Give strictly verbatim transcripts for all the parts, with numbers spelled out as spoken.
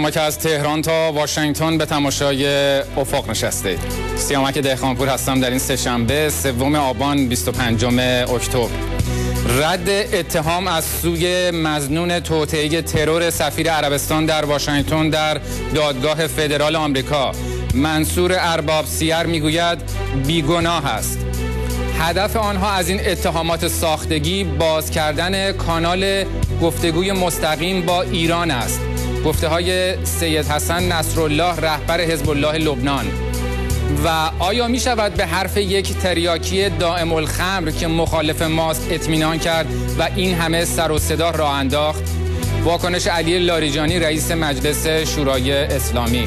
شما که از تهران تا واشنگتن به تماشای افق نشستید. سیامک دهقانپور هستم در این سه‌شنبه سوم آبان بیست و پنجم اکتبر. رد اتهام از سوی مظنون توطئه ترور سفیر عربستان در واشنگتن در دادگاه فدرال آمریکا، منصور ارباب سیر میگوید بیگناه است. هدف آنها از این اتهامات ساختگی باز کردن کانال گفتگوی مستقیم با ایران است. گفته های سید حسن نصرالله رهبر حزب الله لبنان. و آیا می شود به حرف یک تریاکی دائم الخمر که مخالف ماست اطمینان کرد و این همه سر و صدا راه انداخت؟ واکنش علی لاریجانی رئیس مجلس شورای اسلامی.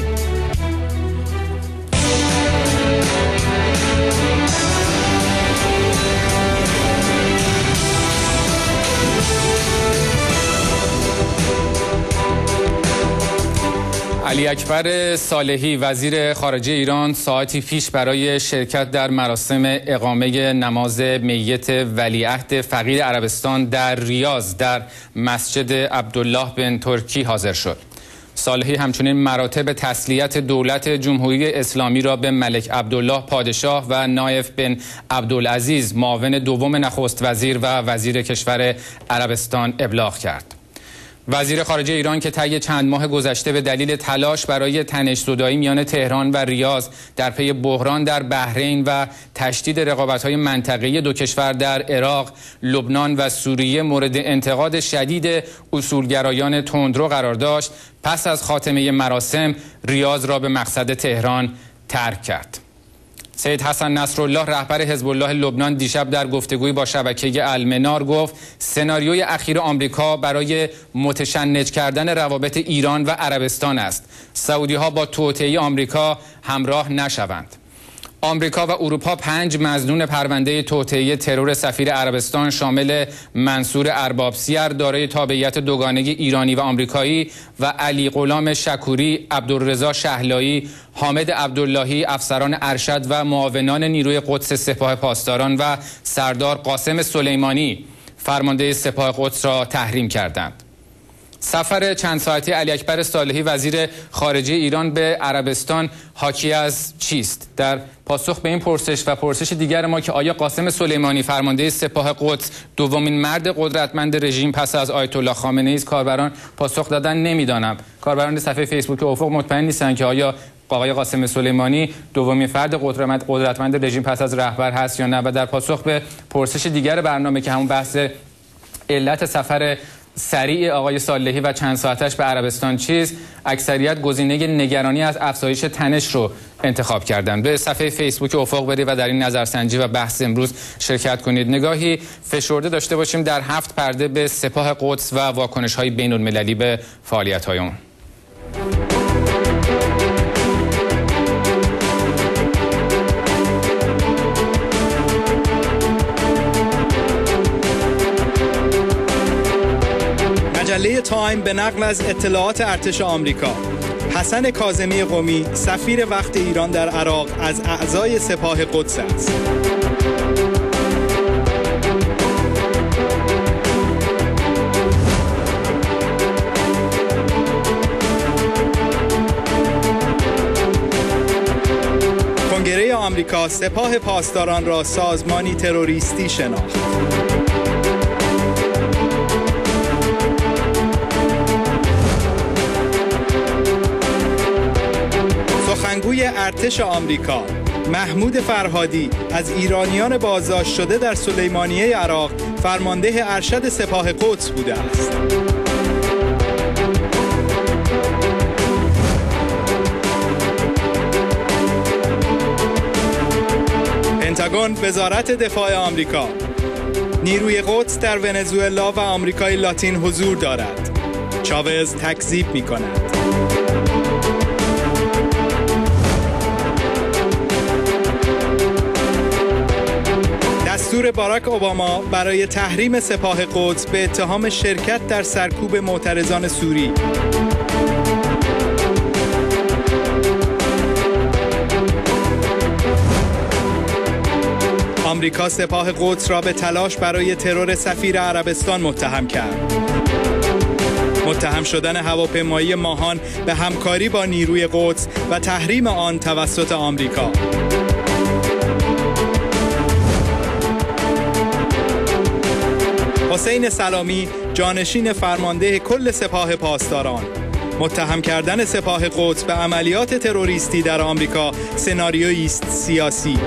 علی اکبر صالحی وزیر خارجه ایران ساعتی پیش برای شرکت در مراسم اقامه نماز میت ولیعهد فقید عربستان در ریاض در مسجد عبدالله بن ترکی حاضر شد. صالحی همچنین مراتب تسلیت دولت جمهوری اسلامی را به ملک عبدالله پادشاه و نایف بن عبدالعزیز معاون دوم نخست وزیر و وزیر کشور عربستان ابلاغ کرد. وزیر خارجه ایران که طی چند ماه گذشته به دلیل تلاش برای تنش‌زدایی میان تهران و ریاض در پی بحران در بحرین و تشدید رقابت‌های منطقه‌ای دو کشور در عراق، لبنان و سوریه مورد انتقاد شدید اصولگرایان تندرو قرار داشت، پس از خاتمه مراسم ریاض را به مقصد تهران ترک کرد. سید حسن نصرالله رهبر حزب الله لبنان دیشب در گفتگوی با شبکه المنار گفت سناریوی اخیر آمریکا برای متشنج کردن روابط ایران و عربستان است. سعودی ها با توطئه آمریکا همراه نشوند. آمریکا و اروپا پنج مظنون پرونده توطئه ترور سفیر عربستان شامل منصور ارباب سیر دارای تابعیت دوگانه ایرانی و آمریکایی و علی غلام شکوری، عبدالرضا شهلایی، حامد عبداللهی افسران ارشد و معاونان نیروی قدس سپاه پاسداران و سردار قاسم سلیمانی فرمانده سپاه قدس را تحریم کردند. سفر چند ساعتی علی اکبر صالحی وزیر خارجه ایران به عربستان حاکی از چیست؟ در پاسخ به این پرسش و پرسش دیگر ما که آیا قاسم سلیمانی فرمانده سپاه قدس دومین مرد قدرتمند رژیم پس از آیت الله خامنه ای است، کاربران پاسخ دادن نمیدانم. کاربران صفحه فیسبوک افق مطمئن نیستند که آیا آقای قاسم سلیمانی دومین فرد قدرتمند رژیم پس از رهبر هست یا نه. و در پاسخ به پرسش دیگر برنامه که همون بحث علت سفر سریع آقای صالحی و چند ساعتش به عربستان چیست، اکثریت گزینه نگرانی از افزایش تنش رو انتخاب کردند. به صفحه فیسبوک افق برید و در این نظرسنجی و بحث امروز شرکت کنید. نگاهی فشرده داشته باشیم در هفت پرده به سپاه قدس و واکنش‌های بین‌المللی به فعالیت‌های اون. مجله تایم به نقل از اطلاعات ارتش آمریکا، حسن کاظمی قمی سفیر وقت ایران در عراق از اعضای سپاه قدس است. کنگره آمریکا سپاه پاسداران را سازمانی تروریستی شناخت. سخنگوی ارتش آمریکا محمود فرهادی از ایرانیان بازداشت شده در سلیمانیه عراق فرمانده ارشد سپاه قدس بوده است. پنتاگون وزارت دفاع آمریکا: نیروی قدس در ونزوئلا و آمریکای لاتین حضور دارد. چاوز تکذیب می کند. دستور باراک اوباما برای تحریم سپاه قدس به اتهام شرکت در سرکوب معترضان سوری. آمریکا سپاه قدس را به تلاش برای ترور سفیر عربستان متهم کرد. متهم شدن هواپیمایی ماهان به همکاری با نیروی قدس و تحریم آن توسط آمریکا. حسین سلامی، جانشین فرمانده کل سپاه پاسداران، متهم کردن سپاه قدس به عملیات تروریستی در آمریکا سناریویی است سیاسی.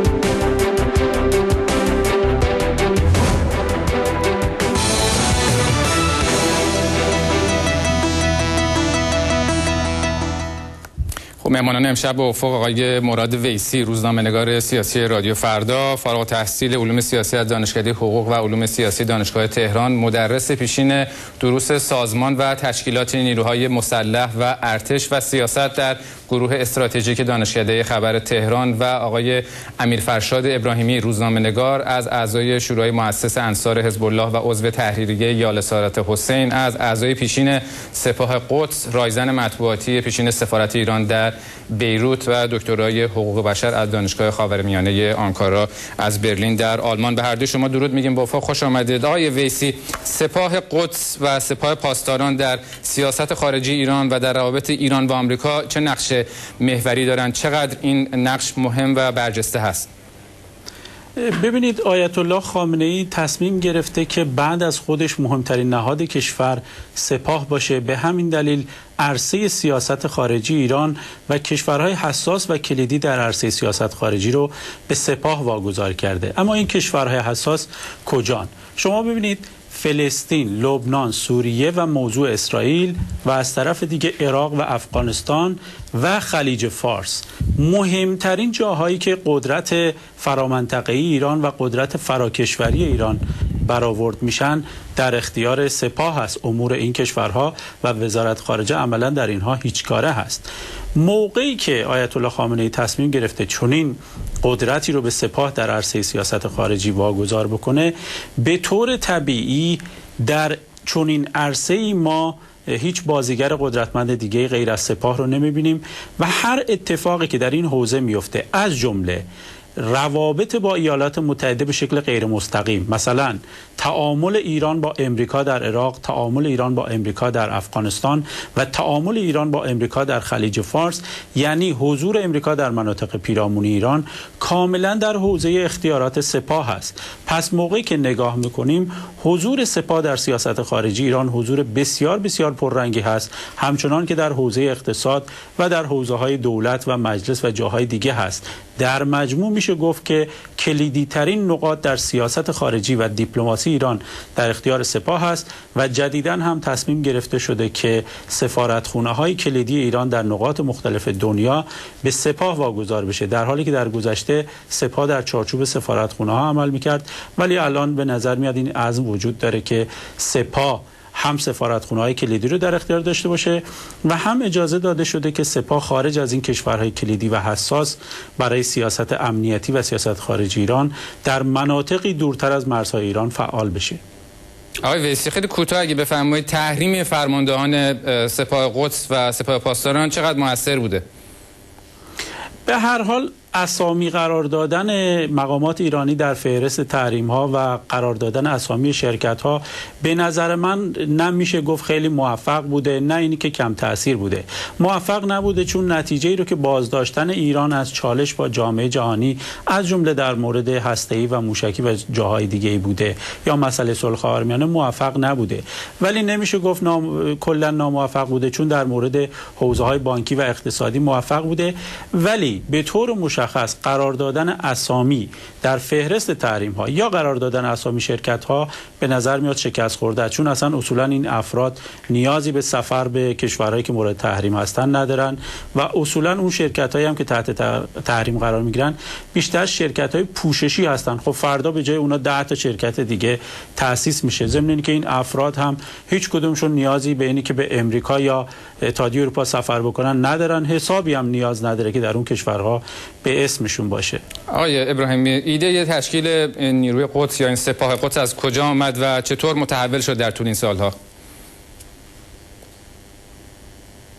مهمانان امشب با افق آقای مراد ویسی، روزنامه‌نگار سیاسی رادیو فردا، فارغ التحصیل علوم سیاسی از دانشکده حقوق و علوم سیاسی دانشگاه تهران، مدرس پیشین دروس سازمان و تشکیلات نیروهای مسلح و ارتش و سیاست در گروه استراتژیک دانشکده خبر تهران و آقای امیرفرشاد ابراهیمی، روزنامه‌نگار از اعضای شورای مؤسس انصار حزب الله و عضو تحریریه یال اسارت حسین، از اعضای پیشین سپاه قدس، رایزن مطبوعاتی پیشین سفارت ایران در بیروت و دکترای حقوق بشر از دانشگاه خاورمیانه آنکارا از برلین در آلمان. به هر دو شما درود میگیم، با افق خوش آمدید. آقای ویسی، سپاه قدس و سپاه پاسداران در سیاست خارجی ایران و در روابط ایران و آمریکا چه نقش محوری دارند؟ چقدر این نقش مهم و برجسته هست؟ ببینید، آیت الله خامنه ای تصمیم گرفته که بعد از خودش مهمترین نهاد کشور سپاه باشه. به همین دلیل عرصه سیاست خارجی ایران و کشورهای حساس و کلیدی در عرصه سیاست خارجی رو به سپاه واگذار کرده. اما این کشورهای حساس کجان؟ شما ببینید، فلسطین، لبنان، سوریه و موضوع اسرائیل و از طرف دیگه عراق و افغانستان و خلیج فارس، مهمترین جاهایی که قدرت فرامنطقه‌ای ایران و قدرت فراکشوری ایران برآورد میشن در اختیار سپاه هست. امور این کشورها و وزارت خارجه عملا در اینها هیچ کاره هست. موقعی که آیت الله خامنه ای تصمیم گرفته چنین قدرتی رو به سپاه در عرصه سیاست خارجی واگذار بکنه، به طور طبیعی در چنین عرصه‌ای ما هیچ بازیگر قدرتمند دیگه غیر از سپاه رو نمیبینیم و هر اتفاقی که در این حوزه میفته، از جمله روابط با ایالات متحده به شکل غیر مستقیم، مثلا تعامل ایران با امریکا در عراق، تعامل ایران با امریکا در افغانستان و تعامل ایران با امریکا در خلیج فارس، یعنی حضور امریکا در مناطق پیرامون ایران کاملا در حوزه اختیارات سپاه است. پس موقعی که نگاه میکنیم، حضور سپاه در سیاست خارجی ایران حضور بسیار بسیار پررنگی هست، همچنان که در حوزه اقتصاد و در حوزه های دولت و مجلس و جاهای دیگه هست. در مجموع میشه گفت که کلیدی ترین نقاط در سیاست خارجی و دیپلماسی ایران در اختیار سپاه است و جدیداً هم تصمیم گرفته شده که سفارتخانه های کلیدی ایران در نقاط مختلف دنیا به سپاه واگذار بشه، در حالی که در گذشته سپاه در چارچوب سفارتخانه ها عمل میکرد، ولی الان به نظر میاد این عزم وجود داره که سپاه هم سفارتخانه‌های کلیدی رو در اختیار داشته باشه و هم اجازه داده شده که سپاه خارج از این کشورهای کلیدی و حساس برای سیاست امنیتی و سیاست خارجی ایران در مناطقی دورتر از مرزهای ایران فعال بشه. آقای ویسی، خیلی کوتاه اگه بفرمایید، تحریم فرماندهان سپاه قدس و سپاه پاسداران چقدر موثر بوده؟ به هر حال اسامی قرار دادن مقامات ایرانی در فهرست تحریم ها و قرار دادن اسامی شرکت ها به نظر من نمیشه گفت خیلی موفق بوده، نه اینی که کم تأثیر بوده. موفق نبوده چون نتیجه ای رو که بازداشتن ایران از چالش با جامعه جهانی از جمله در مورد هسته‌ای و موشکی و جاهای دیگه ای بوده، یا مسئله صلح خاورمیانه موفق نبوده. ولی نمیشه گفت نام... کلا ناموفق بوده چون در مورد حوزه های بانکی و اقتصادی موفق بوده. ولی به طور مشخص قرار دادن اسامی در فهرست تحریم ها یا قرار دادن اسامی شرکت ها به نظر میاد شکست خورده، چون اصلا اصولا این افراد نیازی به سفر به کشورهایی که مورد تحریم هستن ندارن و اصولا اون شرکت هایی هم که تحت تحریم قرار میگیرن بیشتر شرکت های پوششی هستن. خب فردا به جای اونا ده تا شرکت دیگه تأسیس میشه، ضمن اینکه این افراد هم هیچ کدومشون نیازی به اینی که به امریکا یا اتحادیه اروپا سفر بکنن ندارن، حسابی هم نیاز نداره که در اون کشورها به اسمشون باشه. آقای ابراهیمی، ایده تشکیل نیروی قدس یا این سپاه قدس از کجا آمد و چطور متحول شد در طول این سالها؟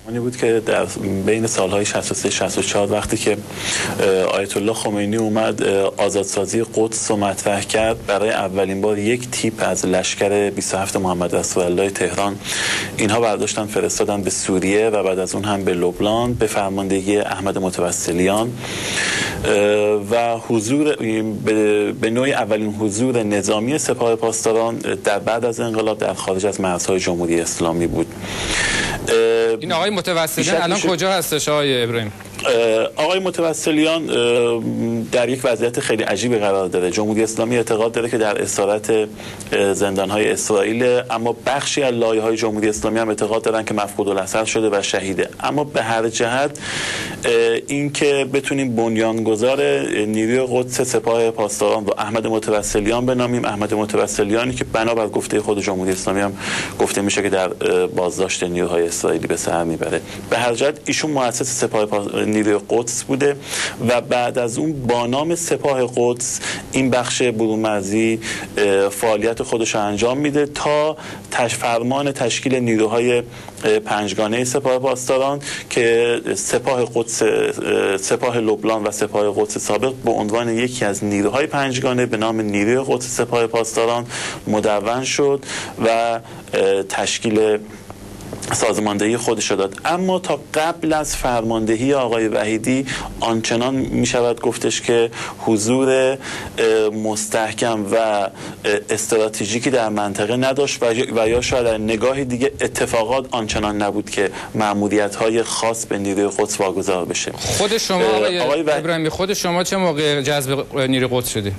بود که در بین سالهای شصت و سه شصت و چهار وقتی که آیت الله خمینی اومد آزادسازی قدس رو مطرح کرد، برای اولین بار یک تیپ از لشکر بیست و هفت محمد رسول الله تهران اینها برداشتن فرستادن به سوریه و بعد از اون هم به لبنان به فرماندهی احمد متوسلیان و حضور به نوعی اولین حضور نظامی سپاه پاسداران در بعد از انقلاب در خارج از مرزهای جمهوری اسلامی بود. این آقای متوسلیان الان کجا هستش آقای ابراهیم؟ آقای متوسلیان در یک وضعیت خیلی عجیبی قرار داره. جمهوری اسلامی اعتقاد داره که در اسارت زندان‌های اسرائیل، اما بخشی از لایه‌های جمهوری اسلامی هم اعتقاد دارن که مفقود الاثر شده و شهیده. اما به هر جهت این که بتونیم بنیانگذار نیروی قدس سپاه پاسداران و احمد متوسلیان بنامیم، احمد متوسلیانی که بنابر گفته خود جمهوری اسلامی هم گفته میشه که در بازداشت نیروهای اسرائیلی به سر میبره. به هر جهت ایشون مؤسس سپاه نیروی قدس بوده و بعد از اون با نام سپاه قدس این بخش برون‌مرزی فعالیت خودش رو انجام میده تا تش فرمان تشکیل نیروهای پنجگانه سپاه پاسداران که سپاه قدس، سپاه لبنان و سپاه قدس سابق به عنوان یکی از نیروهای پنجگانه به نام نیروی قدس سپاه پاسداران مدون شد و تشکیل سازماندهی خودش داد. اما تا قبل از فرماندهی آقای وحیدی آنچنان می شود گفتش که حضور مستحکم و استراتژیکی در منطقه نداشت و یا شاید در نگاه دیگه اتفاقات آنچنان نبود که مأموریت های خاص به نیروی قدس واگذار بشه. خود شما آقای, آقای و... ابراهیمی خود شما چه موقع جذب نیروی قدس شدی؟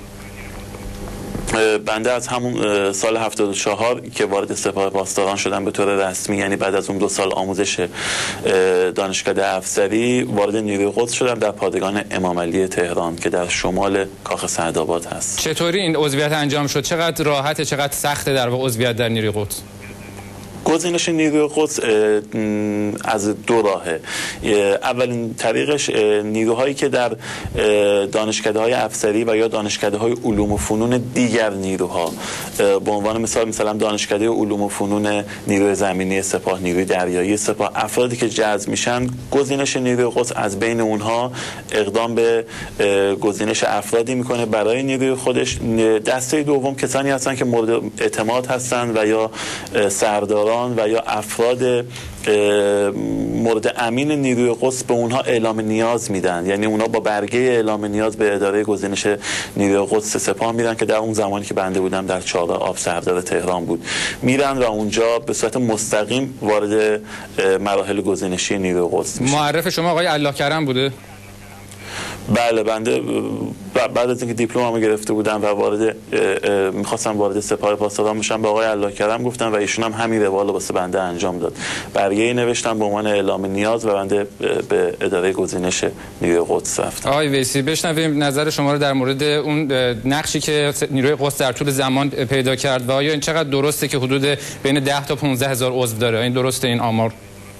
بنده از همون سال هفتاد و چهار که وارد سپاه پاسداران شدم به طور رسمی، یعنی بعد از اون دو سال آموزش دانشکده افسری، وارد نیروی قدس شدم در پادگان امام علی تهران که در شمال کاخ سعدآباد هست. چطوری این عضویت انجام شد؟ چقدر راحته، چقدر سخته در واقع عضویت در نیروی قدس؟ گزینش نیروی قدس از دو راهه. اولین طریقش نیروهایی که در دانشکده‌های افسری و یا دانشکده‌های علوم و فنون دیگر نیروها، به عنوان مثال مثلا دانشکده علوم و فنون نیروی زمینی سپاه، نیروی دریایی سپاه، افرادی که جذب میشن، گزینش نیروی قدس از بین اونها اقدام به گزینش افرادی میکنه برای نیروی خودش. دسته دوم کسانی هستن که مورد اعتماد هستن و یا سرداران و یا افراد مورد امین نیروی قدس به اونها اعلام نیاز میدن، یعنی اونها با برگه اعلام نیاز به اداره گزینش نیروی قدس سپاه میرن که در اون زمانی که بنده بودم در چهارراه آب سردار تهران بود، میرن و اونجا به صورت مستقیم وارد مراحل گزینشی نیروی قدس میشن. معرف شما آقای الله کرم بوده؟ بله، بنده بعد از اینکه دیپلممو گرفته بودم و وارد میخواستم وارد سپاه پاسداران بشم به آقای الله کرم گفتم و ایشون هم همین روال رو واسه بنده انجام داد. برگه‌ای نوشتم به عنوان اعلام نیاز و بنده به اداره گزینش نیروی قدس رفتم. آقای ویسی، بشنویم نظر شما رو در مورد اون نقشی که نیروی قدس در طول زمان پیدا کرد و آیا این چقدر درسته که حدود بین ده تا پانزده هزار عضو داره؟ این درسته این آمار؟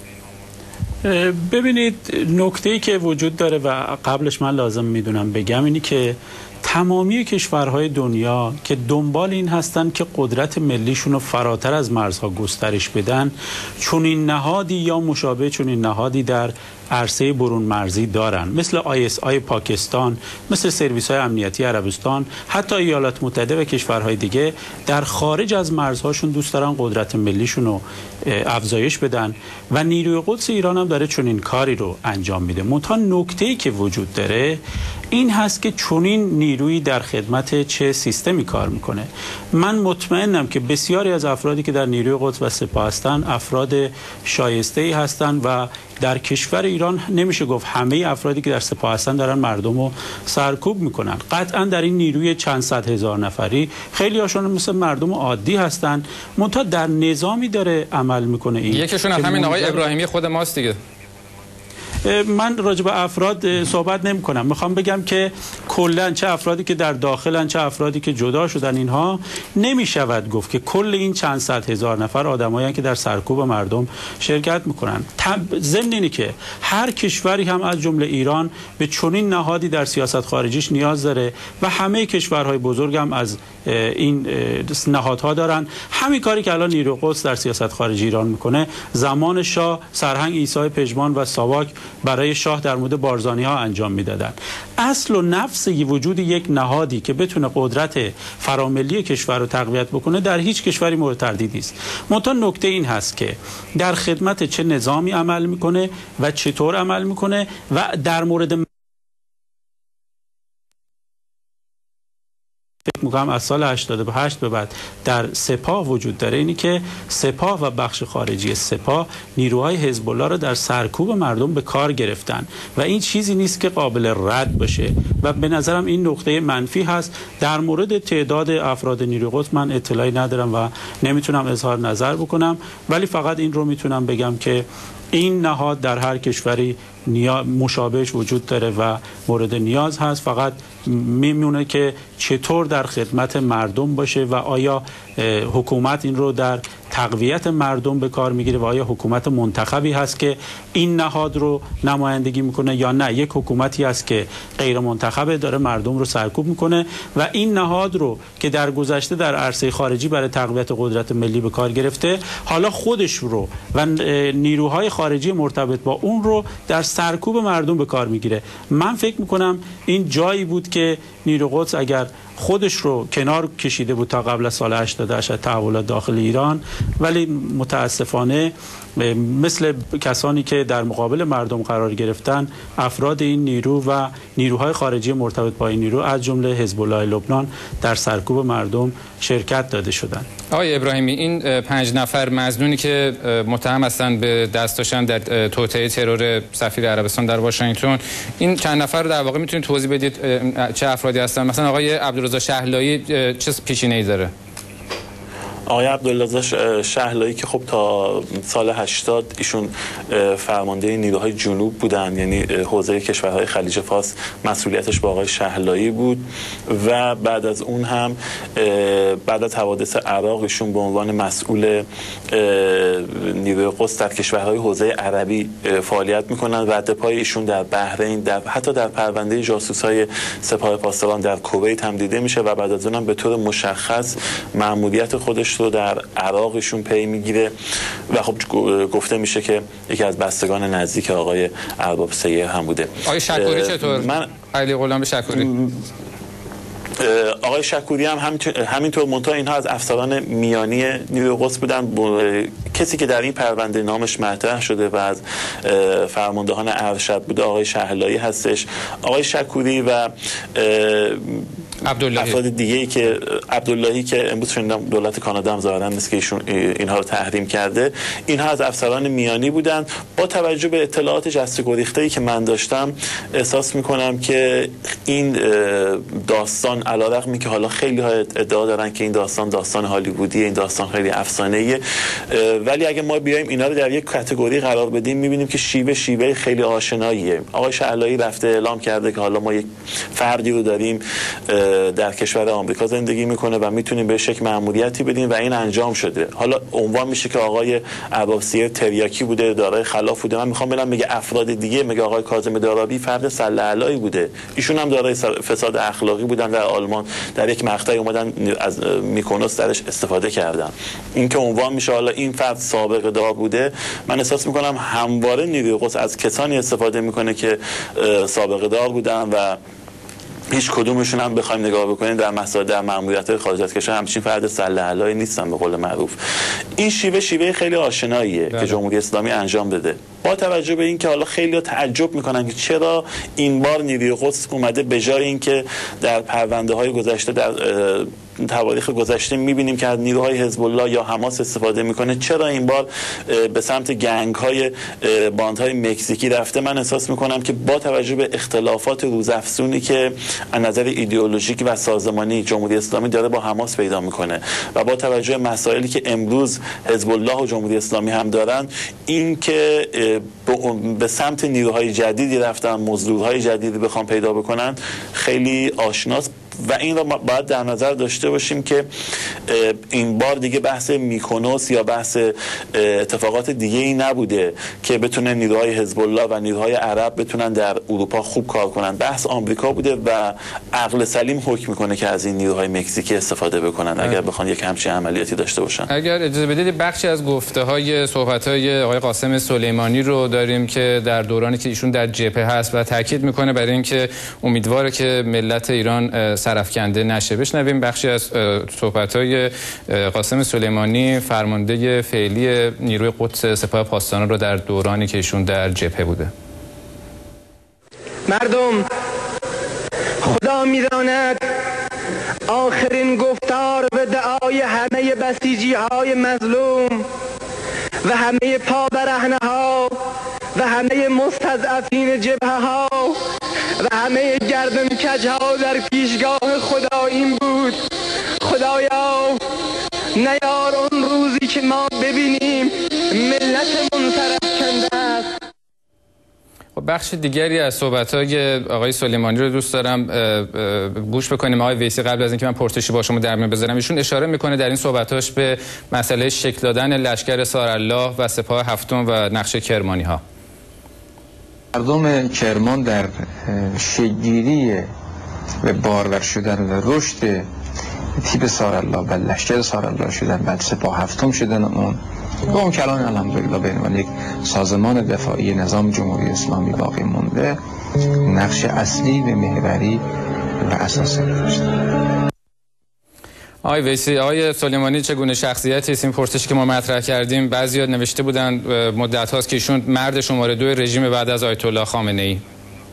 ببینید، نکته‌ای که وجود داره و قبلش من لازم میدونم بگم اینی که تمامی کشورهای دنیا که دنبال این هستن که قدرت ملیشون رو فراتر از مرزها گسترش بدن، چون این نهادی یا مشابه چون این نهادی در عرصه برون مرزی دارن، مثل آی اس آی پاکستان، مثل سرویس های امنیتی عربستان، حتی ایالات متحده و کشورهای دیگه در خارج از مرزهاشون دوست دارن قدرت ملیشون رو افزایش بدن و نیروی قدس ایران هم داره چون این کاری رو انجام میده. منتها نکته‌ای که وجود داره این هست که چونین نیرویی در خدمت چه سیستمی کار میکنه. من مطمئنم که بسیاری از افرادی که در نیروی قدس و سپاه هستن افراد شایسته‌ای هستن و در کشور ایران نمیشه گفت همه افرادی که در سپاه هستن دارن مردم رو سرکوب میکنن. قطعا در این نیروی چند صد هزار نفری خیلی هاشون مثل مردم عادی هستن، منتها در نظامی داره عمل میکنه. این یکیشون همین آقای ابراهیمی خود ماست دیگه. من راجع به افراد صحبت نمی کنم. میخوام بگم که کلا چه افرادی که در داخلن چه افرادی که جدا شدن، اینها نمی شود گفت که کل این چند صد هزار نفر آدمایی که در سرکوب مردم شرکت میکنن. ضمن اینه که هر کشوری هم از جمله ایران به چنین نهادی در سیاست خارجیش نیاز داره و همه کشورهای بزرگ هم از این نهادها دارن. همین کاری که الان نیروی قدس در سیاست خارجی ایران میکنه زمان شاه سرهنگ عیسی پژمان و ساواک برای شاه در مورد بارزانی ها انجام میدادن. اصل و نفس وجود یک نهادی که بتونه قدرت فراملی کشور رو تقویت بکنه در هیچ کشوری مورد تردید نیست. منتها نکته این هست که در خدمت چه نظامی عمل میکنه و چطور عمل میکنه و در مورد فکر میکنم از سال هشتاد و هشت به بعد در سپاه وجود داره، اینی که سپاه و بخش خارجی سپاه نیروهای حزب الله را در سرکوب مردم به کار گرفتن و این چیزی نیست که قابل رد باشه و به نظرم این نقطه منفی هست. در مورد تعداد افراد نیروی قدس من اطلاعی ندارم و نمیتونم اظهار نظر بکنم، ولی فقط این رو میتونم بگم که این نهاد در هر کشوری مشابهش وجود داره و مورد نیاز هست. فقط میمونه که چطور در خدمت مردم باشه و آیا حکومت این رو در تقویت مردم به کار میگیره و آیا حکومت منتخبی هست که این نهاد رو نمایندگی میکنه یا نه یک حکومتی هست که غیر منتخبه داره مردم رو سرکوب میکنه و این نهاد رو که در گذشته در عرصه خارجی برای تقویت قدرت ملی به کار گرفته حالا خودش رو و نیروهای خارجی مرتبط با اون رو در سرکوب مردم به کار میگیره. من فکر میکنم این جایی بود که نیروی قدس اگر خودش رو کنار کشیده بود تا قبل از سال هشتاد و هشت تحولات داخل ایران، ولی متاسفانه مثل کسانی که در مقابل مردم قرار گرفتن افراد این نیرو و نیروهای خارجی مرتبط با این نیرو از جمله حزب الله لبنان در سرکوب مردم شرکت داده شدند. آقای ابراهیمی، این پنج نفر مظنونی که متهم هستند به دست داشتن در توطئه ترور سفیر عربستان در واشنگتن، این چند نفر رو در واقع میتونید توضیح بدید چه افرادی هستن؟ مثلا آقای عبدالرضا شهلایی چه پیشینه‌ای داره؟ آقای عبدالرضا شهلایی که خب تا سال هشتاد ایشون فرمانده نیروهای جنوب بودن، یعنی حوزه کشورهای خلیج فارس مسئولیتش با آقای شهلایی بود و بعد از اون هم بعد از حوادث عراق ایشون به عنوان مسئول نیروی قدس در کشورهای حوزه عربی فعالیت میکنن. رد پای ایشون در بحرین، در حتی در پرونده جاسوسای سپاه پاسداران در کویت هم دیده میشه و بعد از اون هم به طور مشخص مأموریت خودش رو در عراقشون پی میگیره و خب گفته میشه که یکی از بستگان نزدیک آقای ارباب سیه هم بوده. آقای شکوری چطور؟ من علی غلام شکوری آقای شکوری هم همینطور، منتها اینها از افسران میانی نیروی قدس بودن. کسی که در این پرونده نامش مطرح شده و از فرماندهان ارشد بوده آقای شهلایی هستش. آقای شکوری و عبداللهی افراد دیگه‌ای که عبداللهی که امروز شنیدم دولت کانادا هم ظاهراً است که ایشون اینها رو تحریم کرده، اینها از افسران میانی بودن. با توجه به اطلاعات جست و گریخته‌ای که من داشتم احساس می‌کنم که این داستان علیرغم اینکه حالا خیلی ها ادعا دارن که این داستان داستان هالیوودیه، این داستان خیلی افسانه‌ایه، ولی اگه ما بیایم اینا رو در یک کاتگوری قرار بدیم می‌بینیم که شیوه شیوه خیلی آشناییه. آقای شهلایی رفته اعلام کرده که حالا ما یک فردی رو داریم در کشور آمریکا زندگی میکنه و میتونیم بهش یک مأموریتی بدیم و این انجام شده. حالا عنوان میشه که آقای ارباب سیه تریاکی بوده، دارای خلاف بوده. من میخوام ببینم میگه افراد دیگه، میگه آقای کاظم دارابی فرد سله علایی بوده، ایشون هم دارای فساد اخلاقی بودن، در آلمان در یک مقطعی اومدن از میکونوس درش استفاده کردن. این که عنوان میشه حالا این فرد سابقه دار بوده، من احساس میکنم همواره نیروی قدس از کسانی استفاده میکنه که سابقه دار بودن و هیچ کدومشون هم بخوایم نگاه بکنیم در مسائل در مأموریت‌های خارج از کشور همچین فرد سله علایی نیستن به قول معروف. این شیوه شیوه خیلی آشناییه که جمهوری اسلامی انجام بده. با توجه به اینکه حالا خیلی تعجب میکنن که چرا این بار نیروی قدس اومده به جای اینکه در پرونده‌های گذشته در تواریخ گذشته میبینیم که از نیروهای حزب الله یا حماس استفاده میکنه. چرا این بار به سمت گنگ های باندهای مکزیکی رفته؟ من احساس میکنم که با توجه به اختلافات روزافزونی که از نظر ایدئولوژیک و سازمانی جمهوری اسلامی داره با حماس پیدا میکنه و با توجه به مسائلی که امروز حزب الله و جمهوری اسلامی هم دارن، این که به سمت نیروهای جدیدی رفتن، مزدورهای جدیدی بخوام پیدا بکنن، خیلی آشناست و این رو باید در نظر داشته باشیم که این بار دیگه بحث میکونوس یا بحث اتفاقات دیگه ای نبوده که بتونه نیروهای حزب الله و نیروهای عرب بتونن در اروپا خوب کار کنن. بحث آمریکا بوده و عقل سلیم حکم میکنه که از این نیروهای مکزیکی استفاده بکنن اگر بخوان یک همچین عملیاتی داشته باشن. اگر اجازه بدید بخشی از گفته های صحبت های آقای قاسم سلیمانی رو داریم که در دورانی که ایشون در جبهه هست و تاکید میکنه برای اینکه امیدواره که ملت ایران سرافکنده نشه. بشنویم بخشی از صحبت‌های قاسم سلیمانی، فرمانده فعلی نیروی قدس سپاه پاسداران رو در دورانی که ایشون در جبهه بوده. مردم، خدا می‌داند آخرین گفتار و دعای همه بسیجی‌های مظلوم و همه پابرهنه‌ها و همه مستضعفین جبهه‌ها و همه گردن کج‌ها در پیشگاه خدا این بود: خدایا نیار اون روزی که ما ببینیم ملتمون سرافکنده است. بخش دیگری از صحبت‌های آقای سلیمانی رو دوست دارم گوش بکنیم. آقای ویسی، قبل از اینکه من پرسشی با شما در میون بذارم، ایشون اشاره میکنه در این صحبتاش به مسئله شکل دادن لشکر سارالله و سپاه هفتم و نقش کرمانی‌ها. مردم کرمان در شکل‌گیری و بارور شدن و رشد تیپ سارالله و لشکر سارالله شدن، بعد سپاه هفتم شدن اون و اون کلان الحمدلله به عنوان یک سازمان دفاعی نظام جمهوری اسلامی باقی مونده، نقش اصلی و محوری و اساسی داشت. آقای ویسی، آقای سلیمانی چگونه شخصیتی است؟ این پرسشی که ما مطرح کردیم بعضی‌ها نوشته بودن مدت هاست که ایشون مرد شماره دو رژیم بعد از آیت الله خامنه ای.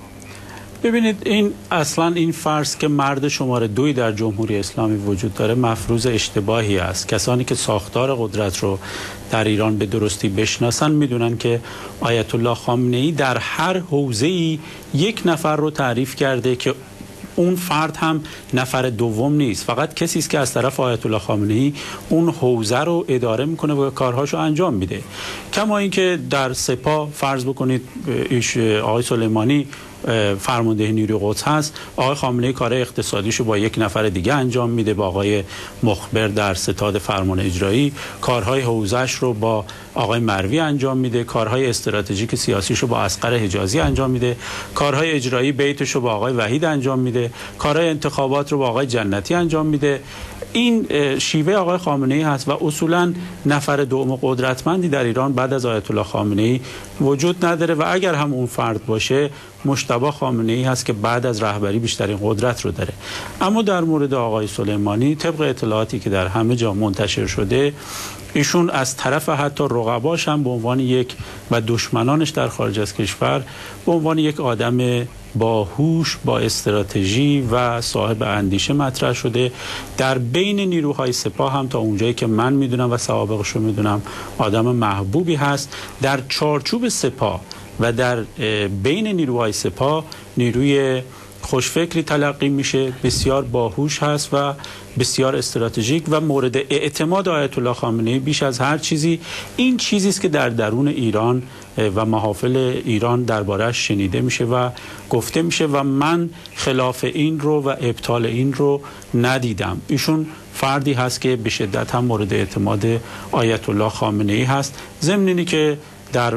ببینید، این اصلا این فرض که مرد شماره دوی در جمهوری اسلامی وجود داره مفروض اشتباهی است. کسانی که ساختار قدرت رو در ایران به درستی بشناسن میدونن که آیت الله خامنه ای در هر حوزه‌ای یک نفر رو تعریف کرده که اون فرد هم نفر دوم نیست، فقط کسی است که از طرف آیت الله خامنه ای اون حوزه رو اداره میکنه و کارهاشو انجام میده. کما اینکه در سپاه فرض بکنید ایش آقای سلیمانی فرمانده نیروی قدس هست، آقای خامنه ای کار اقتصادیشو با یک نفر دیگه انجام میده، با آقای مخبر در ستاد فرمان اجرایی، کارهای حوزه‌اش رو با آقای مروی انجام میده، کارهای استراتژیک سیاسیشو با اصغر حجازی انجام میده، کارهای اجرایی بیتشو با آقای وحید انجام میده، کارهای انتخابات رو با آقای جنتی انجام میده. این شیوه آقای خامنه ای هست و اصولا نفر دوم قدرتمندی در ایران بعد از آیت الله خامنه ای وجود نداره و اگر هم اون فرد باشه مجتبی خامنه ای هست که بعد از رهبری بیشترین قدرت رو داره. اما در مورد آقای سلیمانی، طبق اطلاعاتی که در همه جا منتشر شده، ایشون از طرف حتی رقباش هم به عنوان یک و دشمنانش در خارج از کشور به عنوان یک آدم باهوش، با استراتژی و صاحب اندیشه مطرح شده. در بین نیروهای سپاه هم تا اونجایی که من میدونم و سوابقش رو میدونم آدم محبوبی هست. در چارچوب سپاه و در بین نیروهای سپاه نیروی خوشفکری تلقی میشه، بسیار باهوش هست و بسیار استراتژیک و مورد اعتماد آیت الله خامنه ای بیش از هر چیزی. این چیزی است که در درون ایران و محافل ایران درباره‌اش شنیده میشه و گفته میشه و من خلاف این رو و ابطال این رو ندیدم. ایشون فردی هست که به شدت هم مورد اعتماد آیت الله خامنه ای هست. ضمن اینی که در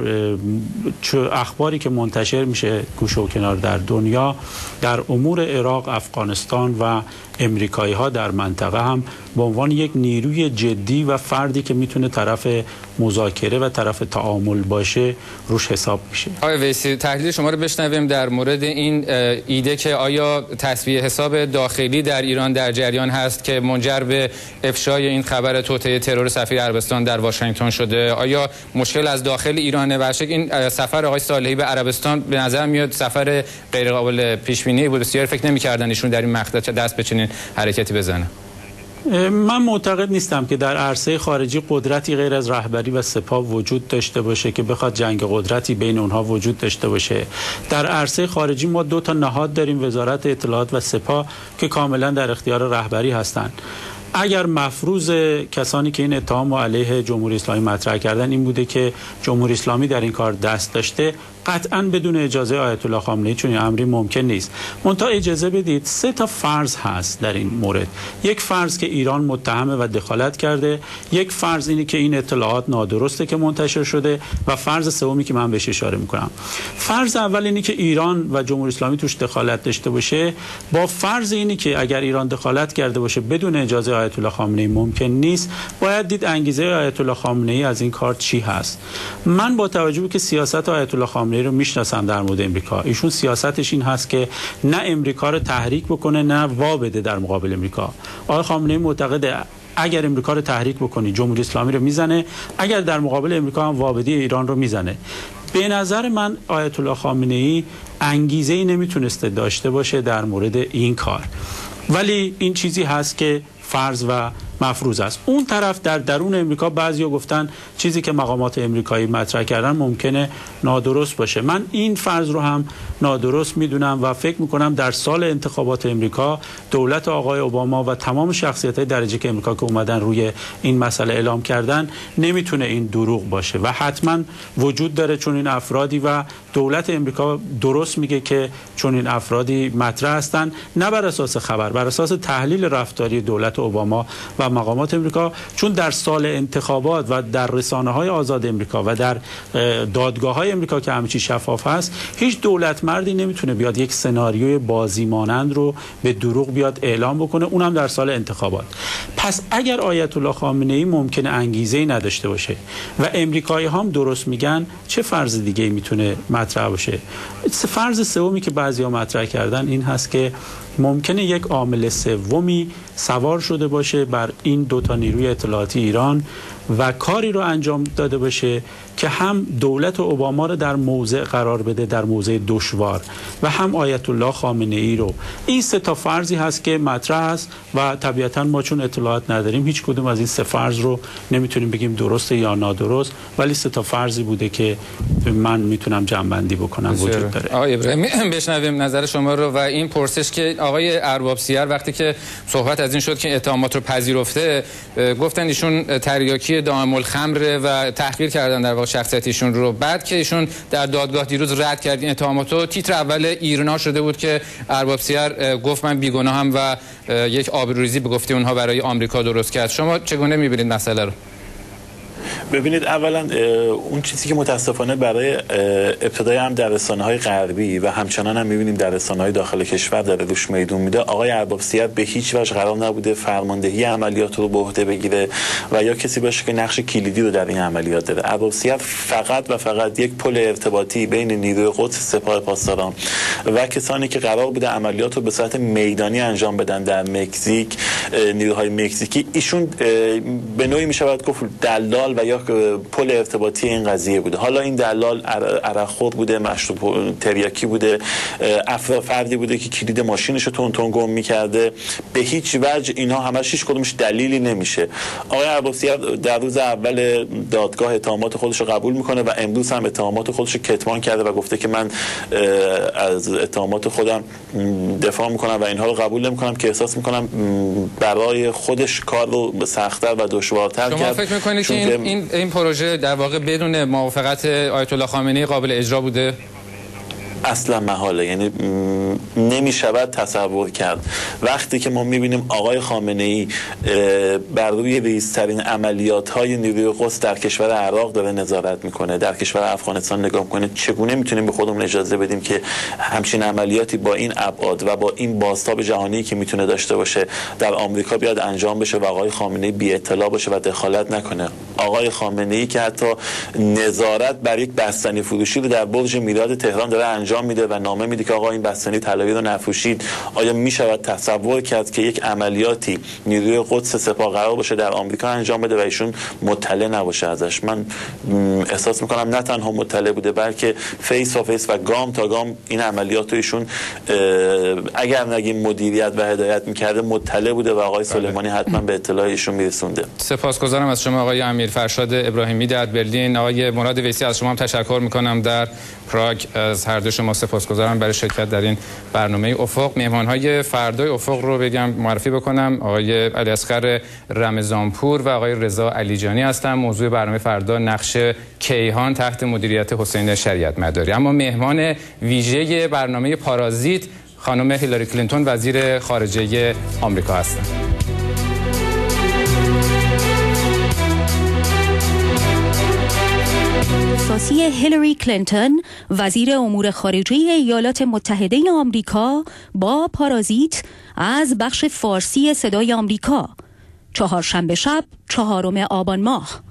اخباری که منتشر میشه گوشه و کنار در دنیا در امور عراق، افغانستان و امریکایی ها در منطقه هم به عنوان یک نیروی جدی و فردی که میتونه طرف مذاکره و طرف تعامل باشه روش حساب میشه. آقای ویسی، تحلیل شما رو بشنویم در مورد این ایده که آیا تصفیه حساب داخلی در ایران در جریان هست که منجر به افشای این خبر توطئه ترور سفیر عربستان در واشنگتن شده. آیا مشکل از داخل ایرانه و شک این سفر آقای صالحی به عربستان به نظر میاد سفر غیر قابل پیش بینی بود؟ بسیار فکر نمی‌کردن ایشون در این مقطع دست به چنین حرکتی بزنه. من معتقد نیستم که در عرصه خارجی قدرتی غیر از رهبری و سپاه وجود داشته باشه که بخواد جنگ قدرتی بین اونها وجود داشته باشه. در عرصه خارجی ما دو تا نهاد داریم، وزارت اطلاعات و سپاه، که کاملا در اختیار رهبری هستند. اگر مفروض کسانی که این اتهام علیه جمهوری اسلامی مطرح کردن این بوده که جمهوری اسلامی در این کار دست داشته، قطعاً بدون اجازه آیت الله خامنه‌ای چون این امری ممکن نیست. منتها اجازه بدید سه تا فرض هست در این مورد. یک فرض که ایران متهمه و دخالت کرده، یک فرض اینه که این اطلاعات نادرسته که منتشر شده، و فرض سومی که من بهش اشاره میکنم. فرض اول اینه که ایران و جمهوری اسلامی توش دخالت داشته باشه، با فرض اینه که اگر ایران دخالت کرده باشه بدون اجازه آیت الله خامنه‌ای ممکن نیست. باید دید انگیزه آیت الله خامنه‌ای از این کار چی هست. من با توجه به که سیاست آیت الله خامنه‌ای رو میشناسم در مورد امریکا، ایشون سیاستش این هست که نه امریکا رو تحریک بکنه نه وا بده در مقابل امریکا. آقای خامنه‌ای معتقده اگر امریکا رو تحریک بکنی جمهوری اسلامی رو میزنه، اگر در مقابل امریکا هم وابدی ایران رو میزنه. به نظر من آیت الله خامنه‌ای انگیزه‌ای نمیتونسته داشته باشه در مورد این کار، ولی این چیزی هست که فرض و مفروض است. اون طرف در درون امریکا بعضیا گفتن چیزی که مقامات امریکایی مطرح کردن ممکنه نادرست باشه. من این فرض رو هم نادرست میدونم و فکر میکنم در سال انتخابات امریکا دولت آقای اوباما و تمام شخصیت‌های درجه که امریکا که اومدن روی این مسئله اعلام کردن نمیتونه این دروغ باشه و حتما وجود داره، چون این افرادی و دولت امریکا درست میگه که چون این افرادی مطرح هستن، نه بر اساس خبر، بر اساس تحلیل رفتاری دولت اوباما و مقامات امریکا، چون در سال انتخابات و در رسانه‌های آزاد امریکا و در دادگاه‌های امریکا که همه چی شفاف هست، هیچ دولت مردی نمیتونه بیاد یک سناریوی بازی مانند رو به دروغ بیاد اعلام بکنه، اونم در سال انتخابات. پس اگر آیت الله خامنه‌ای ممکنه انگیزه‌ای نداشته باشه و امریکایی‌ها هم درست میگن، چه فرض دیگه‌ای میتونه مطرح باشه؟ فرض سومی که بعضی‌ها مطرح کردن این هست که ممکنه یک عامل سومی سوار شده باشه بر این دو تا نیروی اطلاعاتی ایران و کاری رو انجام داده باشه که هم دولت اوباما رو در موضع قرار بده، در موضع دشوار، و هم آیت الله خامنه ای رو. این سه تا فرضی هست که مطرح است و طبیعتا ما چون اطلاعات نداریم هیچ کدوم از این سه فرض رو نمیتونیم بگیم درسته یا نادرست، ولی سه تا فرضی بوده که من میتونم جمع‌بندی بکنم وجود داره. آقای ابراهیمی بشنویم نظر شما رو و این پرسش که آقای ارباب سیار وقتی که صحبت از این شد که اتهامات رو پذیرفته، گفتن ایشون تریاکی دائم الخمر و تحقیر کردن در واقع شخصیت ایشون رو. بعد که ایشون در دادگاه دیروز رد کرد این اتهاماتو، تیتر اول ایرنا شده بود که ارباب سیار گفت من بیگناهم و یک آبروریزی به گفته اونها برای آمریکا درست کرد. شما چگونه می‌بینید مسئله رو؟ ببینید، اولا اون چیزی که متاسفانه برای ابتدای هم در رسانه‌های غربی و همچنان هم می‌بینیم در رسانه‌های داخل کشور داره روش میدون میده، آقای ارباب سیار به هیچ وجه قرار نبوده فرماندهی عملیات رو به عهده بگیره و یا کسی باشه که نقش کلیدی رو در این عملیات داره. ارباب سیار فقط و فقط یک پل ارتباطی بین نیروی قدس سپاه پاسداران و کسانی که قرار بوده عملیات رو به صورت میدانی انجام بدن در مکزیک، نیروهای مکزیکی، ایشون به نوعی میشود گفت دلال و یا پل ارتباطی این قضیه بوده. حالا این دلال عرقخور بوده، مشروب تریاکی بوده، افراد فردی بوده که کلید ماشینش رو تون تون گم می‌کرده، به هیچ وجه اینها همش هیچ کدومش دلیلی نمیشه. آقای ارباب سیار در روز اول دادگاه اتهامات خودش رو قبول میکنه و امروز هم اتهامات خودش رو کتمان کرده و گفته که من از اتهامات خودم دفاع میکنم و اینها رو قبول نمیکنم که احساس میکنم برای خودش کار رو سخت‌تر و دشوارتر کرد. شما فکر میکنید که این, این این پروژه در واقع بدون موافقت آیت الله خامنه‌ای قابل اجرا بوده؟ اصلا محاله، یعنی نمی شود تصور کرد. وقتی که ما میبینیم آقای خامنه‌ای بر روی ریزترین عملیات های نیروی قدس در کشور عراق داره نظارت میکنه، در کشور افغانستان نگاه میکنه، چگونه میتونیم به خودمون اجازه بدیم که همچین عملیاتی با این ابعاد و با این بازتاب جهانی که میتونه داشته باشه در آمریکا بیاد انجام بشه و آقای خامنه‌ای بی اطلاع باشه و دخالت نکنه؟ آقای خامنه‌ای که حتی نظارت بر یک بستنی فروشی رو در برج میلاد تهران داره انجام انجام میده و نامه میده که آقا این بستنی طلایی رو نفروشید، آیا میشود تصور کرد که یک عملیاتی نیروی قدس سپاه قرار باشه در آمریکا انجام بده و ایشون مطلع نباشه ازش؟ من احساس میکنم نه تنها مطلع بوده بلکه فیس و فیس و گام تا گام این عملیات رو ایشون اگر نگیم مدیریت و هدایت میکرده مطلع بوده و آقای سلیمانی حتما به اطلاع ایشون میرسونده. سپاسگزارم از شما آقای امیر فرشاد ابراهیمی در برلین. آقای مراد ویسی از شما هم تشکر میکنم در پراگ. از هر دو شما سپاسگزارم برای شرکت در این برنامه افق. مهمانهای فردای افق رو بگم معرفی بکنم، آقای علیاصغر رمضانپور و آقای رضا علیجانی هستند. موضوع برنامه فردا نقش کیهان تحت مدیریت حسین شریعت مداری. اما مهمان ویژه برنامه پارازیت خانم هیلاری کلینتون وزیر خارجه آمریکا هستند. اساسی هیلاری کلینتون وزیر امور خارجه ایالات متحده آمریکا با پارازیت از بخش فارسی صدای آمریکا، چهارشنبه شب چهارم آبان ماه.